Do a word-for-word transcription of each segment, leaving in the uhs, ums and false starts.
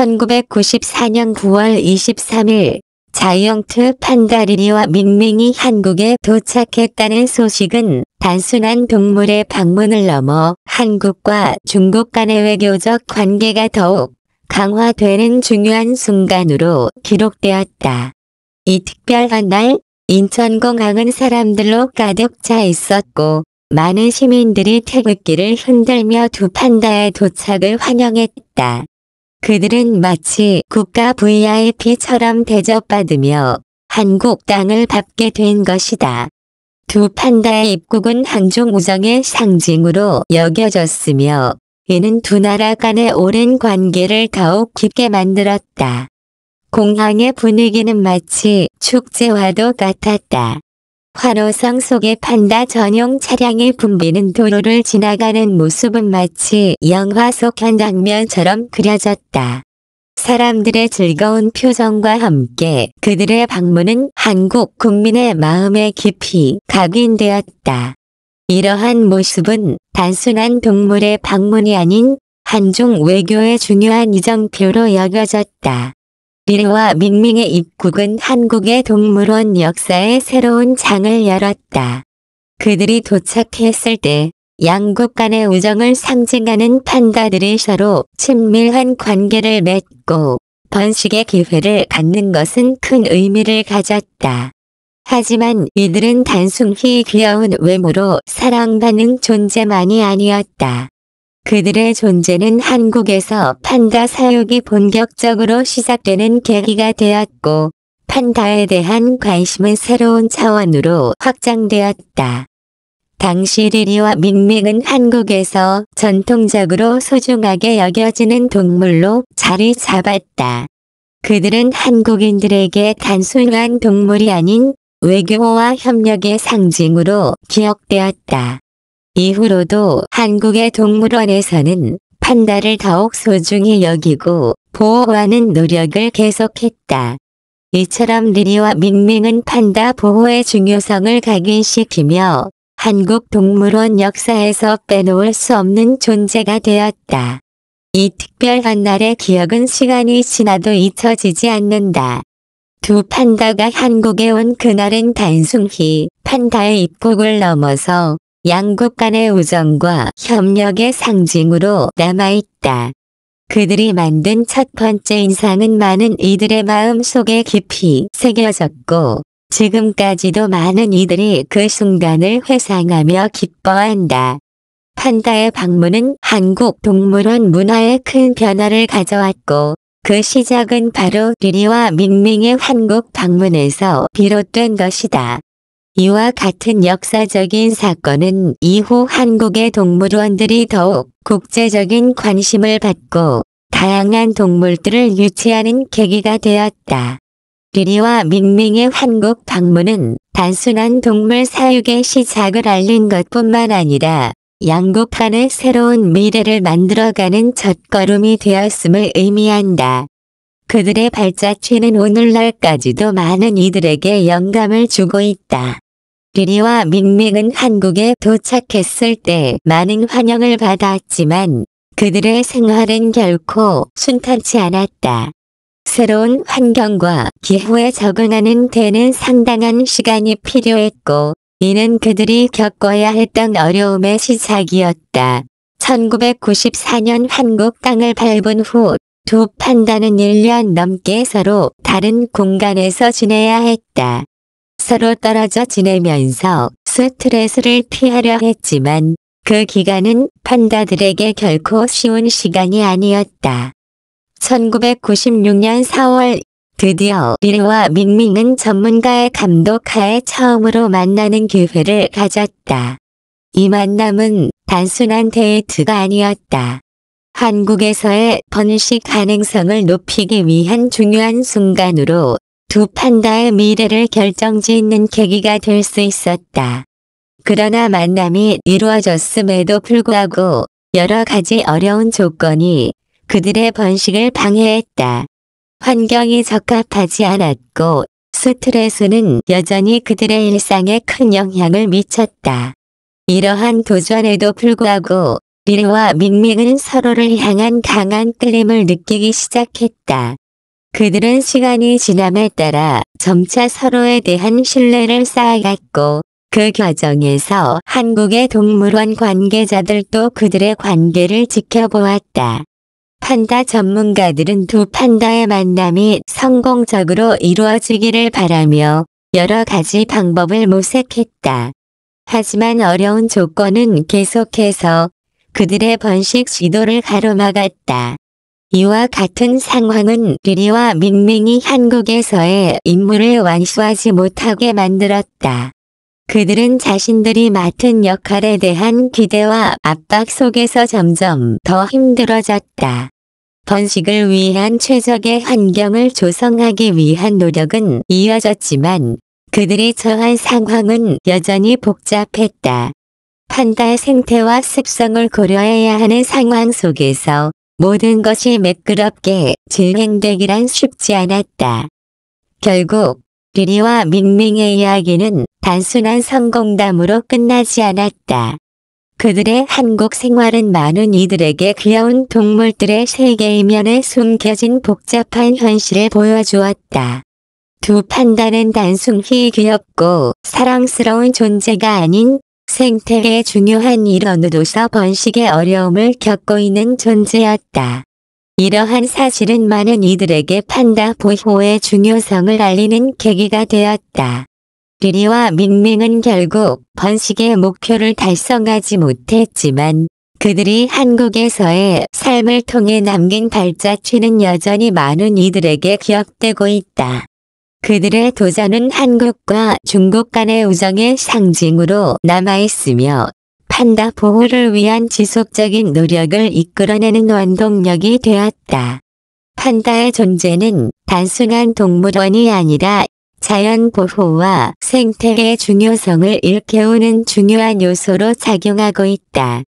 천구백구십사 년 구월 이십삼일 자이언트 판다 리리와 밍밍이 한국에 도착했다는 소식은 단순한 동물의 방문을 넘어 한국과 중국 간의 외교적 관계가 더욱 강화되는 중요한 순간으로 기록되었다. 이 특별한 날 인천공항은 사람들로 가득 차 있었고 많은 시민들이 태극기를 흔들며 두 판다의 도착을 환영했다. 그들은 마치 국가 브이아이피처럼 대접받으며 한국 땅을 밟게 된 것이다. 두 판다의 입국은 한중 우정의 상징으로 여겨졌으며 이는 두 나라 간의 오랜 관계를 더욱 깊게 만들었다. 공항의 분위기는 마치 축제와도 같았다. 환호성 속에 판다 전용 차량이 붐비는 도로를 지나가는 모습은 마치 영화 속 한 장면처럼 그려졌다. 사람들의 즐거운 표정과 함께 그들의 방문은 한국 국민의 마음에 깊이 각인되었다. 이러한 모습은 단순한 동물의 방문이 아닌 한중 외교의 중요한 이정표로 여겨졌다. 리리와 밍밍의 입국은 한국의 동물원 역사에 새로운 장을 열었다. 그들이 도착했을 때 양국 간의 우정을 상징하는 판다들이 서로 친밀한 관계를 맺고 번식의 기회를 갖는 것은 큰 의미를 가졌다. 하지만 이들은 단순히 귀여운 외모로 사랑받는 존재만이 아니었다. 그들의 존재는 한국에서 판다 사육이 본격적으로 시작되는 계기가 되었고 판다에 대한 관심은 새로운 차원으로 확장되었다. 당시 리리와 밍밍은 한국에서 전통적으로 소중하게 여겨지는 동물로 자리 잡았다. 그들은 한국인들에게 단순한 동물이 아닌 외교와 협력의 상징으로 기억되었다. 이후로도 한국의 동물원에서는 판다를 더욱 소중히 여기고 보호하는 노력을 계속했다. 이처럼 리리와 밍밍은 판다 보호의 중요성을 각인시키며 한국 동물원 역사에서 빼놓을 수 없는 존재가 되었다. 이 특별한 날의 기억은 시간이 지나도 잊혀지지 않는다. 두 판다가 한국에 온 그날은 단순히 판다의 입국을 넘어서 양국 간의 우정과 협력의 상징으로 남아있다. 그들이 만든 첫 번째 인상은 많은 이들의 마음 속에 깊이 새겨졌고 지금까지도 많은 이들이 그 순간을 회상하며 기뻐한다. 판다의 방문은 한국 동물원 문화에 큰 변화를 가져왔고 그 시작은 바로 리리와 밍밍의 한국 방문에서 비롯된 것이다. 이와 같은 역사적인 사건은 이후 한국의 동물원들이 더욱 국제적인 관심을 받고 다양한 동물들을 유치하는 계기가 되었다. 리리와 밍밍의 한국 방문은 단순한 동물 사육의 시작을 알린 것뿐만 아니라 양국 간의 새로운 미래를 만들어가는 첫걸음이 되었음을 의미한다. 그들의 발자취는 오늘날까지도 많은 이들에게 영감을 주고 있다. 리리와 밍밍은 한국에 도착했을 때 많은 환영을 받았지만 그들의 생활은 결코 순탄치 않았다. 새로운 환경과 기후에 적응하는 데는 상당한 시간이 필요했고 이는 그들이 겪어야 했던 어려움의 시작이었다. 천구백구십사 년 한국 땅을 밟은 후 두 판다는 일 년 넘게 서로 다른 공간에서 지내야 했다. 서로 떨어져 지내면서 스트레스를 피하려 했지만 그 기간은 판다들에게 결코 쉬운 시간이 아니었다. 천구백구십육 년 사월 드디어 리리와 밍밍은 전문가의 감독하에 처음으로 만나는 기회를 가졌다. 이 만남은 단순한 데이트가 아니었다. 한국에서의 번식 가능성을 높이기 위한 중요한 순간으로 두 판다의 미래를 결정짓는 계기가 될 수 있었다. 그러나 만남이 이루어졌음에도 불구하고 여러 가지 어려운 조건이 그들의 번식을 방해했다. 환경이 적합하지 않았고 스트레스는 여전히 그들의 일상에 큰 영향을 미쳤다. 이러한 도전에도 불구하고 리리와 밍밍은 서로를 향한 강한 끌림을 느끼기 시작했다. 그들은 시간이 지남에 따라 점차 서로에 대한 신뢰를 쌓아갔고, 그 과정에서 한국의 동물원 관계자들도 그들의 관계를 지켜보았다. 판다 전문가들은 두 판다의 만남이 성공적으로 이루어지기를 바라며 여러 가지 방법을 모색했다. 하지만 어려운 조건은 계속해서 그들의 번식 시도를 가로막았다. 이와 같은 상황은 리리와 밍밍이 한국에서의 임무를 완수하지 못하게 만들었다. 그들은 자신들이 맡은 역할에 대한 기대와 압박 속에서 점점 더 힘들어졌다. 번식을 위한 최적의 환경을 조성하기 위한 노력은 이어졌지만 그들이 처한 상황은 여전히 복잡했다. 판다의 생태와 습성을 고려해야 하는 상황 속에서 모든 것이 매끄럽게 진행되기란 쉽지 않았다. 결국 리리와 밍밍의 이야기는 단순한 성공담으로 끝나지 않았다. 그들의 한국 생활은 많은 이들에게 귀여운 동물들의 세계 이면에 숨겨진 복잡한 현실을 보여주었다. 두 판다는 단순히 귀엽고 사랑스러운 존재가 아닌 생태계의 중요한 일원으로서 번식의 어려움을 겪고 있는 존재였다. 이러한 사실은 많은 이들에게 판다 보호의 중요성을 알리는 계기가 되었다. 리리와 밍밍은 결국 번식의 목표를 달성하지 못했지만 그들이 한국에서의 삶을 통해 남긴 발자취는 여전히 많은 이들에게 기억되고 있다. 그들의 도전은 한국과 중국 간의 우정의 상징으로 남아있으며 판다 보호를 위한 지속적인 노력을 이끌어내는 원동력이 되었다. 판다의 존재는 단순한 동물원이 아니라 자연 보호와 생태계의 중요성을 일깨우는 중요한 요소로 작용하고 있다.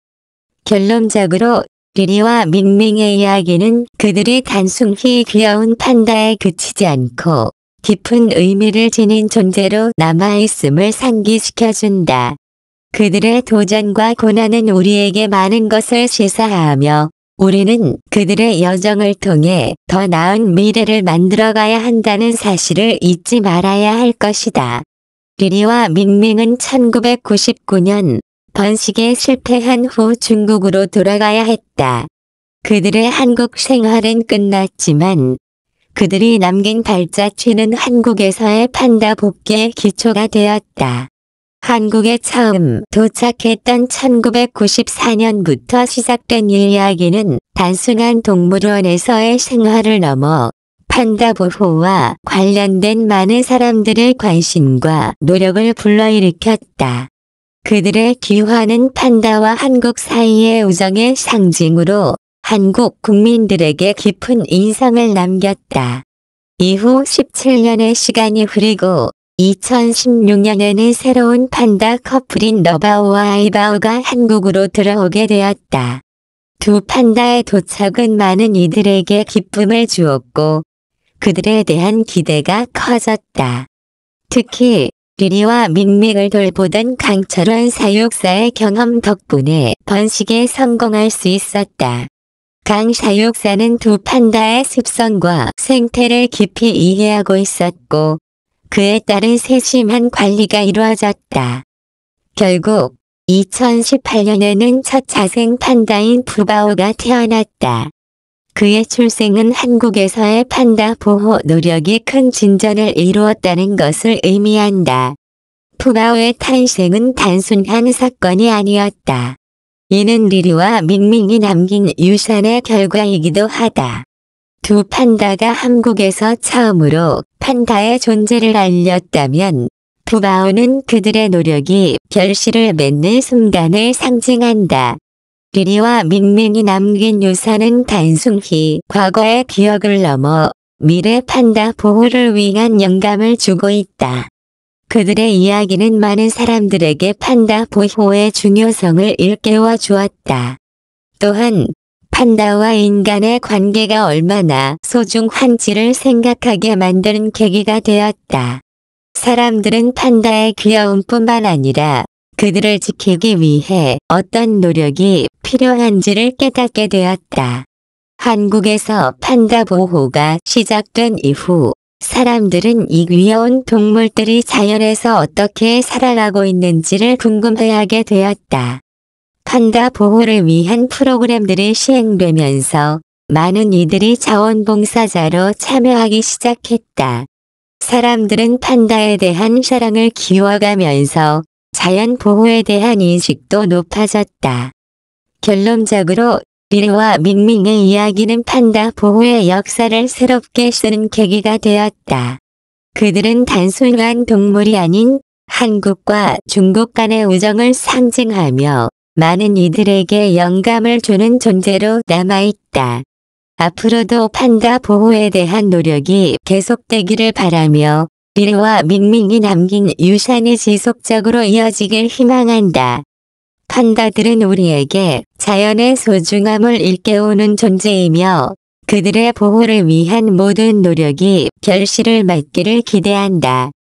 결론적으로 리리와 밍밍의 이야기는 그들이 단순히 귀여운 판다에 그치지 않고 깊은 의미를 지닌 존재로 남아있음을 상기시켜준다. 그들의 도전과 고난은 우리에게 많은 것을 시사하며 우리는 그들의 여정을 통해 더 나은 미래를 만들어가야 한다는 사실을 잊지 말아야 할 것이다. 리리와 밍밍은 천구백구십구 년 번식에 실패한 후 중국으로 돌아가야 했다. 그들의 한국 생활은 끝났지만 그들이 남긴 발자취는 한국에서의 판다 복귀의 기초가 되었다. 한국에 처음 도착했던 천구백구십사 년부터 시작된 이 이야기는 단순한 동물원에서의 생활을 넘어 판다 보호와 관련된 많은 사람들의 관심과 노력을 불러일으켰다. 그들의 귀화는 판다와 한국 사이의 우정의 상징으로 한국 국민들에게 깊은 인상을 남겼다. 이후 십칠 년의 시간이 흐르고 이천십육 년에는 새로운 판다 커플인 너바오와 아이바오가 한국으로 들어오게 되었다. 두 판다의 도착은 많은 이들에게 기쁨을 주었고 그들에 대한 기대가 커졌다. 특히 리리와 밍밍을 돌보던 강철원 사육사의 경험 덕분에 번식에 성공할 수 있었다. 강 사육사는 두 판다의 습성과 생태를 깊이 이해하고 있었고 그에 따른 세심한 관리가 이루어졌다. 결국 이천십팔 년에는 첫 자생 판다인 푸바오가 태어났다. 그의 출생은 한국에서의 판다 보호 노력이 큰 진전을 이루었다는 것을 의미한다. 푸바오의 탄생은 단순한 사건이 아니었다. 이는 리리와 밍밍이 남긴 유산의 결과이기도 하다. 두 판다가 한국에서 처음으로 판다의 존재를 알렸다면 푸바오는 그들의 노력이 결실을 맺는 순간을 상징한다. 리리와 밍밍이 남긴 유산은 단순히 과거의 기억을 넘어 미래 판다 보호를 위한 영감을 주고 있다. 그들의 이야기는 많은 사람들에게 판다 보호의 중요성을 일깨워 주었다. 또한 판다와 인간의 관계가 얼마나 소중한지를 생각하게 만드는 계기가 되었다. 사람들은 판다의 귀여움뿐만 아니라 그들을 지키기 위해 어떤 노력이 필요한지를 깨닫게 되었다. 한국에서 판다 보호가 시작된 이후 사람들은 이 귀여운 동물들이 자연에서 어떻게 살아가고 있는지를 궁금해하게 되었다. 판다 보호를 위한 프로그램들이 시행되면서 많은 이들이 자원봉사자로 참여하기 시작했다. 사람들은 판다에 대한 사랑을 키워가면서 자연 보호에 대한 인식도 높아졌다. 결론적으로 리리와 밍밍의 이야기는 판다 보호의 역사를 새롭게 쓰는 계기가 되었다. 그들은 단순한 동물이 아닌 한국과 중국 간의 우정을 상징하며 많은 이들에게 영감을 주는 존재로 남아있다. 앞으로도 판다 보호에 대한 노력이 계속되기를 바라며 리리와 밍밍이 남긴 유산이 지속적으로 이어지길 희망한다. 판다들은 우리에게 자연의 소중함을 일깨우는 존재이며 그들의 보호를 위한 모든 노력이 결실을 맺기를 기대한다.